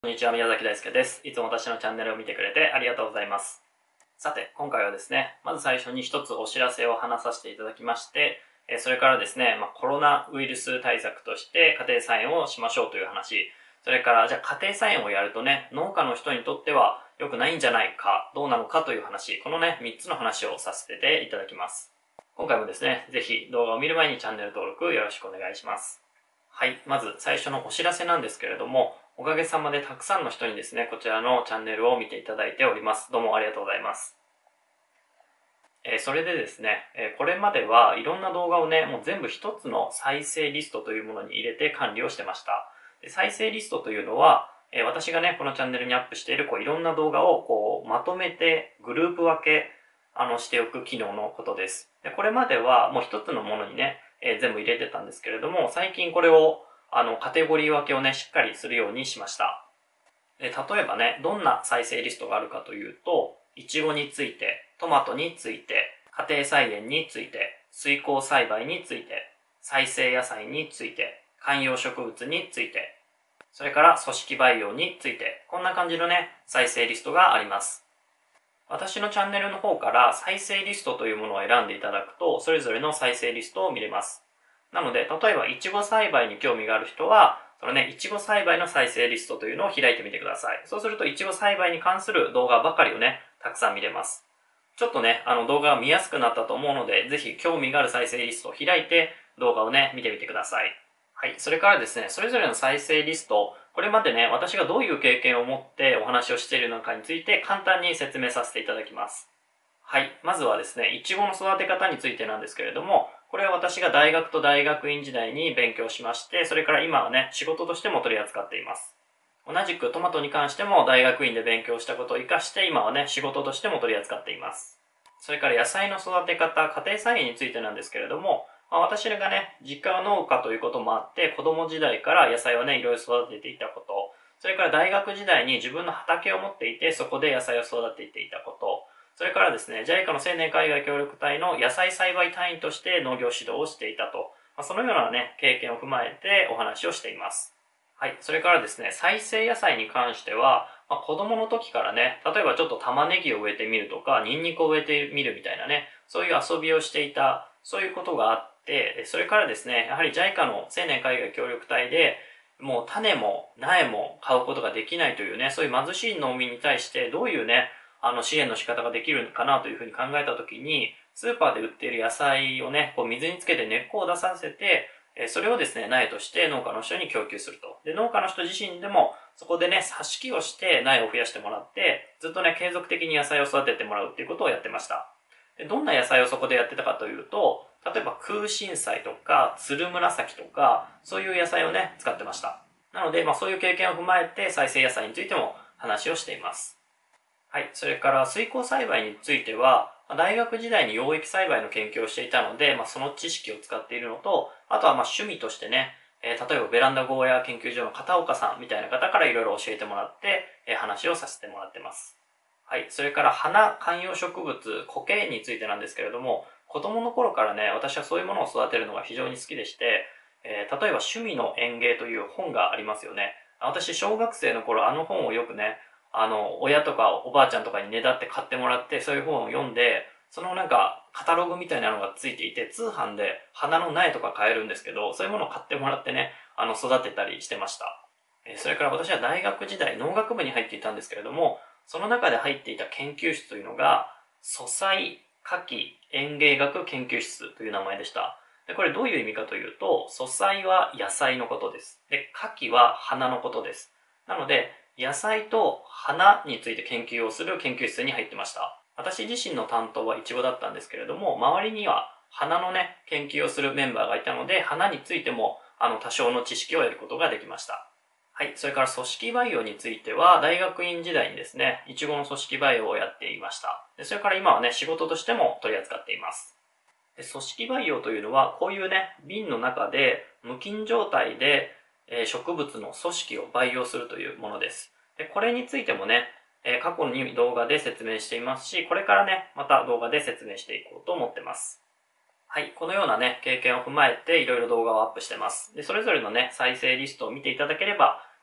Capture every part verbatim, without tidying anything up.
こんにちは、宮崎大輔です。いつも私のチャンネルを見てくれてありがとうございます。さて、今回はですね、まず最初に一つお知らせを話させていただきまして、それからですね、まあ、コロナウイルス対策として家庭菜園をしましょうという話、それからじゃあ家庭菜園をやるとね、農家の人にとっては良くないんじゃないか、どうなのかという話、このね、みっつの話をさせていただきます。今回もですね、ぜひ動画を見る前にチャンネル登録よろしくお願いします。はい、まず最初のお知らせなんですけれども、おかげさまでたくさんの人にですね、こちらのチャンネルを見ていただいております。どうもありがとうございます。えー、それでですね、えー、これまではいろんな動画をね、もう全部一つの再生リストというものに入れて管理をしてました。で再生リストというのは、えー、私がね、このチャンネルにアップしているこういろんな動画をこうまとめてグループ分けあのしておく機能のことです。でこれまではもう一つのものにね、えー、全部入れてたんですけれども、最近これをあの、カテゴリー分けをね、しっかりするようにしました。で例えばね、どんな再生リストがあるかというと、いちごについて、トマトについて、家庭菜園について、水耕栽培について、再生野菜について、観葉植物について、それから組織培養について、こんな感じのね、再生リストがあります。私のチャンネルの方から再生リストというものを選んでいただくと、それぞれの再生リストを見れます。なので、例えば、いちご栽培に興味がある人は、そのね、いちご栽培の再生リストというのを開いてみてください。そうすると、いちご栽培に関する動画ばかりをね、たくさん見れます。ちょっとね、あの動画が見やすくなったと思うので、ぜひ興味がある再生リストを開いて、動画をね、見てみてください。はい。それからですね、それぞれの再生リスト、これまでね、私がどういう経験を持ってお話をしているのかについて簡単に説明させていただきます。はい。まずはですね、いちごの育て方についてなんですけれども、これは私が大学と大学院時代に勉強しまして、それから今はね、仕事としても取り扱っています。同じくトマトに関しても大学院で勉強したことを活かして、今はね、仕事としても取り扱っています。それから野菜の育て方、家庭菜園についてなんですけれども、まあ、私がね、実家は農家ということもあって、子供時代から野菜をね、いろいろ育てていたこと、それから大学時代に自分の畑を持っていて、そこで野菜を育てていたこと、それからですね、ジャイカ の青年海外協力隊の野菜栽培隊員として農業指導をしていたと、まあ、そのようなね、経験を踏まえてお話をしています。はい、それからですね、再生野菜に関しては、まあ、子供の時からね、例えばちょっと玉ねぎを植えてみるとか、ニンニクを植えてみるみたいなね、そういう遊びをしていた、そういうことがあって、それからですね、やはり ジャイカ の青年海外協力隊で、もう種も苗も買うことができないというね、そういう貧しい農民に対してどういうね、あの支援の仕方ができるかなというふうに考えたときに、スーパーで売っている野菜をね、こう水につけて根っこを出させて、それをですね、苗として農家の人に供給すると。で、農家の人自身でも、そこでね、挿し木をして苗を増やしてもらって、ずっとね、継続的に野菜を育ててもらうっていうことをやってました。で、どんな野菜をそこでやってたかというと、例えば空心菜とか、つるむらさきとか、そういう野菜をね、使ってました。なので、まあそういう経験を踏まえて、再生野菜についても話をしています。はい。それから水耕栽培については、大学時代に養液栽培の研究をしていたので、まあ、その知識を使っているのと、あとはまあ趣味としてね、えー、例えばベランダゴーヤー研究所の片岡さんみたいな方からいろいろ教えてもらって、えー、話をさせてもらってます。はい。それから花、観葉植物、苔についてなんですけれども、子供の頃からね、私はそういうものを育てるのが非常に好きでして、えー、例えば趣味の園芸という本がありますよね。私、小学生の頃あの本をよくね、あの、親とかおばあちゃんとかにねだって買ってもらって、そういう本を読んで、そのなんか、カタログみたいなのがついていて、通販で花の苗とか買えるんですけど、そういうものを買ってもらってね、あの、育てたりしてました。それから私は大学時代、農学部に入っていたんですけれども、その中で入っていた研究室というのが、素材果樹園芸学研究室という名前でした。で、これどういう意味かというと、素材は野菜のことです。で、果樹は花のことです。なので、野菜と花について研究をする研究室に入ってました。私自身の担当はイチゴだったんですけれども、周りには花のね、研究をするメンバーがいたので、花についても、あの、多少の知識を得ることができました。はい。それから組織培養については、大学院時代にですね、イチゴの組織培養をやっていました。でそれから今はね、仕事としても取り扱っています。で組織培養というのは、こういうね、瓶の中で無菌状態で、えー、植物の組織を培養するというものです。でこれについてもね、えー、過去に動画で説明していますし、これからね、また動画で説明していこうと思ってます。はい。このようなね、経験を踏まえていろいろ動画をアップしてます。で、それぞれのね、再生リストを見ていただければ、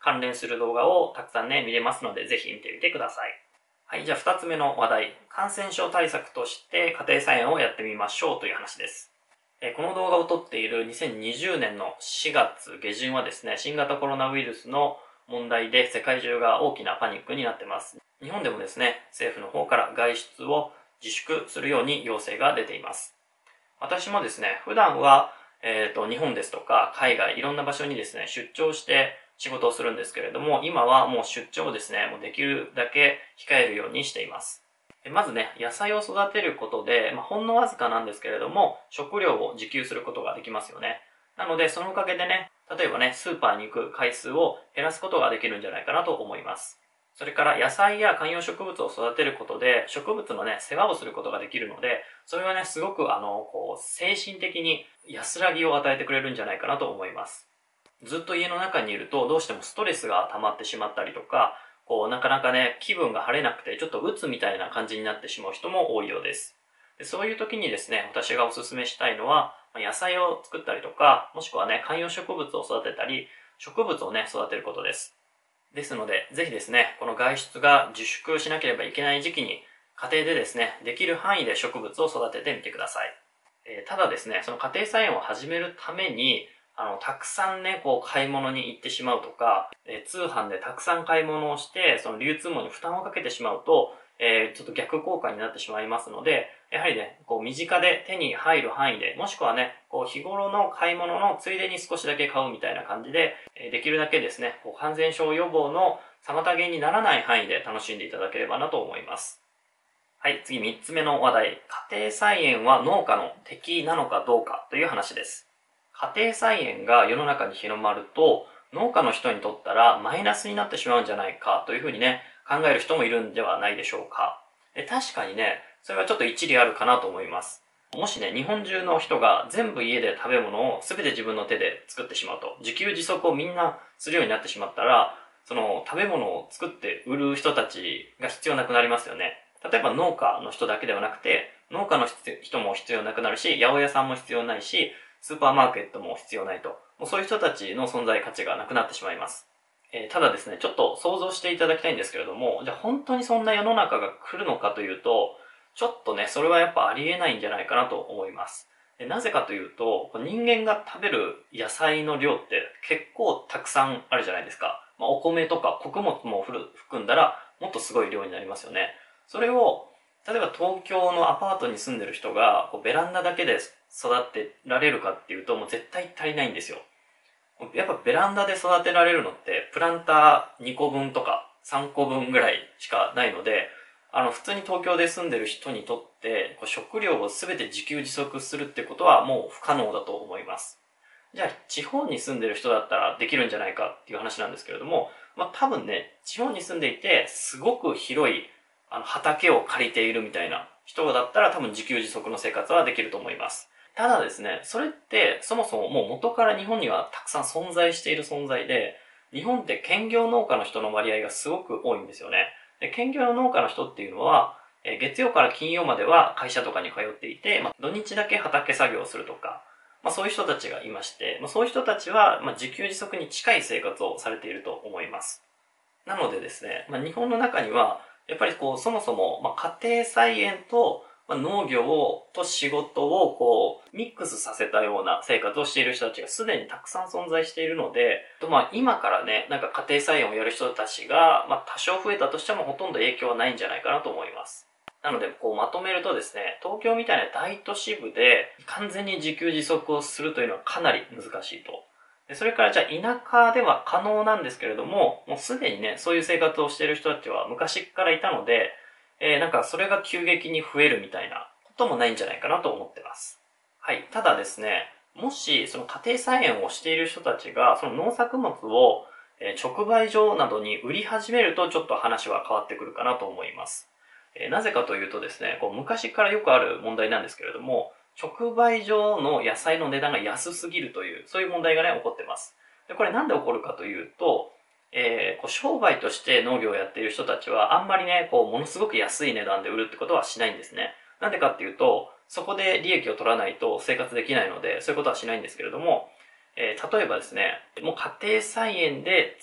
関連する動画をたくさんね、見れますので、ぜひ見てみてください。はい、じゃあふたつめの話題。感染症対策として家庭菜園をやってみましょうという話です。この動画を撮っているにせんにじゅうねんのしがつげじゅんはですね、新型コロナウイルスの問題で世界中が大きなパニックになっています。日本でもですね、政府の方から外出を自粛するように要請が出ています。私もですね、普段は、えっと、日本ですとか海外、いろんな場所にですね、出張して仕事をするんですけれども、今はもう出張をですね、もうできるだけ控えるようにしています。まずね、野菜を育てることで、まあ、ほんのわずかなんですけれども、食料を自給することができますよね。なので、そのおかげでね、例えばね、スーパーに行く回数を減らすことができるんじゃないかなと思います。それから野菜や観葉植物を育てることで、植物のね、世話をすることができるので、それはね、すごくあの、こう、精神的に安らぎを与えてくれるんじゃないかなと思います。ずっと家の中にいると、どうしてもストレスが溜まってしまったりとか、こう、なかなかね、気分が晴れなくて、ちょっと鬱みたいな感じになってしまう人も多いようです。でそういう時にですね、私がおすすめしたいのは、野菜を作ったりとか、もしくはね、観葉植物を育てたり、植物をね、育てることです。ですので、ぜひですね、この外出が自粛しなければいけない時期に、家庭でですね、できる範囲で植物を育ててみてください。えー、ただですね、その家庭菜園を始めるために、あの、たくさんね、こう、買い物に行ってしまうとか、えー、通販でたくさん買い物をして、その流通網に負担をかけてしまうと、えー、ちょっと逆効果になってしまいますので、やはりね、こう、身近で手に入る範囲で、もしくはね、こう、日頃の買い物のついでに少しだけ買うみたいな感じで、えー、できるだけですね、こう、感染症予防の妨げにならない範囲で楽しんでいただければなと思います。はい、次みっつめの話題。家庭菜園は農家の敵なのかどうかという話です。家庭菜園が世の中に広まると、農家の人にとったらマイナスになってしまうんじゃないかというふうにね、考える人もいるんではないでしょうか。で確かにね、それはちょっと一理あるかなと思います。もしね、日本中の人が全部家で食べ物を全て自分の手で作ってしまうと、自給自足をみんなするようになってしまったら、その食べ物を作って売る人たちが必要なくなりますよね。例えば農家の人だけではなくて、農家の人も必要なくなるし、八百屋さんも必要ないし、スーパーマーケットも必要ないと。もうそういう人たちの存在価値がなくなってしまいます。えー、ただですね、ちょっと想像していただきたいんですけれども、じゃあ本当にそんな世の中が来るのかというと、ちょっとね、それはやっぱありえないんじゃないかなと思います。でなぜかというと、人間が食べる野菜の量って結構たくさんあるじゃないですか。まあ、お米とか穀物も含んだらもっとすごい量になりますよね。それを、例えば東京のアパートに住んでる人がこうベランダだけで育てられるかっていうと、もう絶対足りないんですよ。やっぱベランダで育てられるのってプランターにこぶんとかさんこぶんぐらいしかないので、あの普通に東京で住んでる人にとってこう食料を全て自給自足するってことはもう不可能だと思います。じゃあ地方に住んでる人だったらできるんじゃないかっていう話なんですけれども、まあ多分ね、地方に住んでいてすごく広いあの畑を借りているみたいな人だったら多分自給自足の生活はできると思います。ただですね、それってそもそももう元から日本にはたくさん存在している存在で、日本って兼業農家の人の割合がすごく多いんですよね。で兼業農家の人っていうのは、え月曜から金曜までは会社とかに通っていて、まあ、土日だけ畑作業をするとか、まあ、そういう人たちがいまして、まあ、そういう人たちは、まあ、自給自足に近い生活をされていると思います。なのでですね、まあ、日本の中にはやっぱりこうそもそも、まあ、家庭菜園と、まあ、農業をと仕事をこうミックスさせたような生活をしている人たちがすでにたくさん存在しているので、まあ、今からね、なんか家庭菜園をやる人たちが、まあ、多少増えたとしてもほとんど影響はないんじゃないかなと思います。なので、こうまとめるとですね、東京みたいな大都市部で完全に自給自足をするというのはかなり難しいと。でそれからじゃあ田舎では可能なんですけれども、もうすでにね、そういう生活をしている人たちは昔からいたので、えー、なんかそれが急激に増えるみたいなこともないんじゃないかなと思ってます。はい。ただですね、もしその家庭菜園をしている人たちがその農作物を直売所などに売り始めるとちょっと話は変わってくるかなと思います。えー、なぜかというとですね、こう昔からよくある問題なんですけれども、直売所の野菜の値段が安すぎるという、そういう問題がね、起こってます。で、これなんで起こるかというと、えー、こう商売として農業をやっている人たちは、あんまりね、こう、ものすごく安い値段で売るってことはしないんですね。なんでかっていうと、そこで利益を取らないと生活できないので、そういうことはしないんですけれども、えー、例えばですね、もう家庭菜園で作っ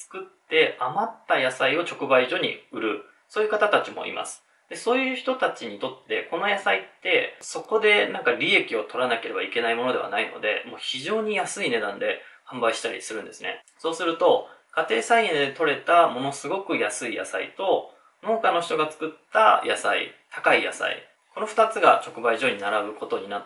って余った野菜を直売所に売る。そういう方たちもいます。で、そういう人たちにとって、この野菜って、そこでなんか利益を取らなければいけないものではないので、もう非常に安い値段で販売したりするんですね。そうすると、家庭菜園で採れたものすごく安い野菜と、農家の人が作った野菜、高い野菜、この二つが直売所に並ぶことになって、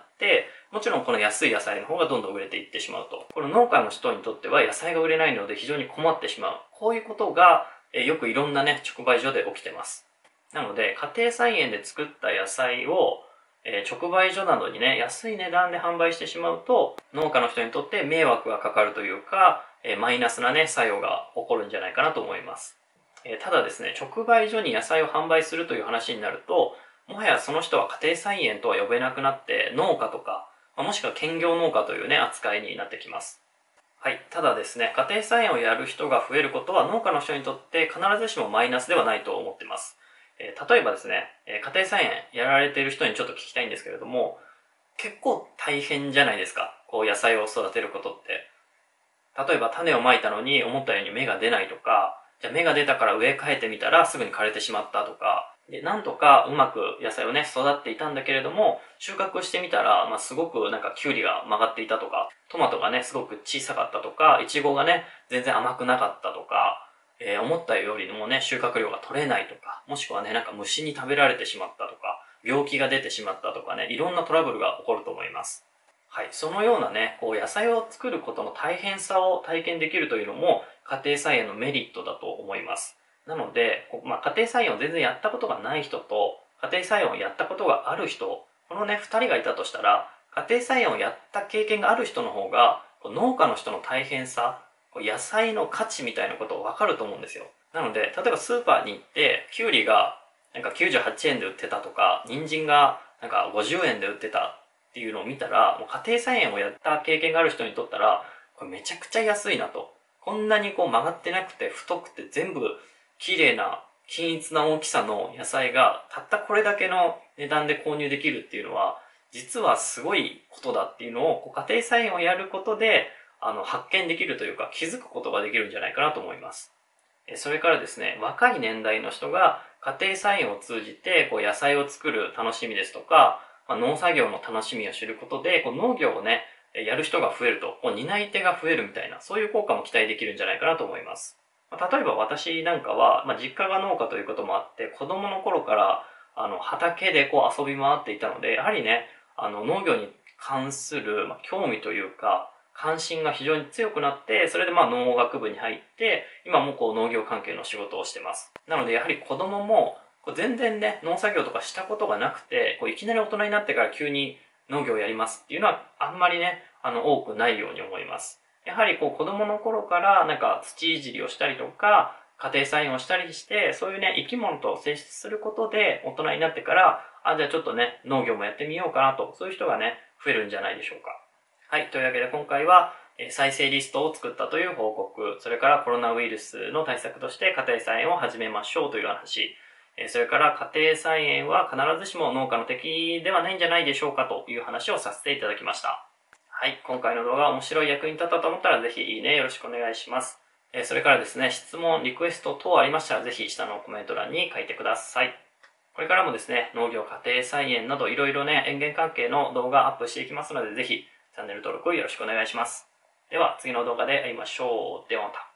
もちろんこの安い野菜の方がどんどん売れていってしまうと。この農家の人にとっては野菜が売れないので非常に困ってしまう。こういうことが、えよくいろんなね、直売所で起きてます。なので、家庭菜園で作った野菜を、えー、直売所などにね、安い値段で販売してしまうと、農家の人にとって迷惑がかかるというか、えー、マイナスなね、作用が起こるんじゃないかなと思います。えー、ただですね、直売所に野菜を販売するという話になると、もはやその人は家庭菜園とは呼べなくなって農家とか、もしくは兼業農家というね、扱いになってきます。はい。ただですね、家庭菜園をやる人が増えることは農家の人にとって必ずしもマイナスではないと思っています。えー、例えばですね、家庭菜園やられている人にちょっと聞きたいんですけれども、結構大変じゃないですか。こう野菜を育てることって。例えば種をまいたのに思ったように芽が出ないとか、じゃあ芽が出たから植え替えてみたらすぐに枯れてしまったとか、で、なんとかうまく野菜をね、育っていたんだけれども、収穫してみたら、まあ、すごくなんかキュウリが曲がっていたとか、トマトがね、すごく小さかったとか、イチゴがね、全然甘くなかったとか、えー、思ったよりもね、収穫量が取れないとか、もしくはね、なんか虫に食べられてしまったとか、病気が出てしまったとかね、いろんなトラブルが起こると思います。はい。そのようなね、こう野菜を作ることの大変さを体験できるというのも、家庭菜園のメリットだと思います。なので、まあ、家庭菜園を全然やったことがない人と、家庭菜園をやったことがある人、このね、二人がいたとしたら、家庭菜園をやった経験がある人の方が、農家の人の大変さ、野菜の価値みたいなことを分かると思うんですよ。なので、例えばスーパーに行って、キュウリがなんかきゅうじゅうはちえんで売ってたとか、人参がなんかごじゅうえんで売ってたっていうのを見たら、もう家庭菜園をやった経験がある人にとったら、これめちゃくちゃ安いなと。こんなにこう曲がってなくて太くて全部綺麗な均一な大きさの野菜がたったこれだけの値段で購入できるっていうのは、実はすごいことだっていうのを家庭菜園をやることであの発見できるというか気づくことができるんじゃないかなと思います。それからですね、若い年代の人が家庭菜園を通じてこう野菜を作る楽しみですとか、まあ、農作業の楽しみを知ることでこう農業をね、やる人が増えると、こう担い手が増えるみたいな、そういう効果も期待できるんじゃないかなと思います。例えば私なんかは、まあ、実家が農家ということもあって、子供の頃からあの畑でこう遊び回っていたので、やはりね、あの農業に関する、まあ、興味というか、関心が非常に強くなって、それでまあ農学部に入って、今もこう農業関係の仕事をしてます。なのでやはり子供も、こう全然ね、農作業とかしたことがなくて、こういきなり大人になってから急に農業をやりますっていうのはあんまりね、あの多くないように思います。やはりこう子供の頃からなんか土いじりをしたりとか、家庭菜園をしたりして、そういうね、生き物と接することで大人になってから、あ、じゃあちょっとね、農業もやってみようかなと、そういう人がね、増えるんじゃないでしょうか。はい、というわけで今回は、再生リストを作ったという報告、それからコロナウイルスの対策として家庭菜園を始めましょうという話、それから家庭菜園は必ずしも農家の敵ではないんじゃないでしょうかという話をさせていただきました。はい、今回の動画面白い役に立ったと思ったらぜひいいねよろしくお願いします。それからですね、質問、リクエスト等ありましたらぜひ下のコメント欄に書いてください。これからもですね、農業家庭菜園などいろいろね、園芸関係の動画アップしていきますのでぜひチャンネル登録よろしくお願いします。では次の動画で会いましょう。ではまた。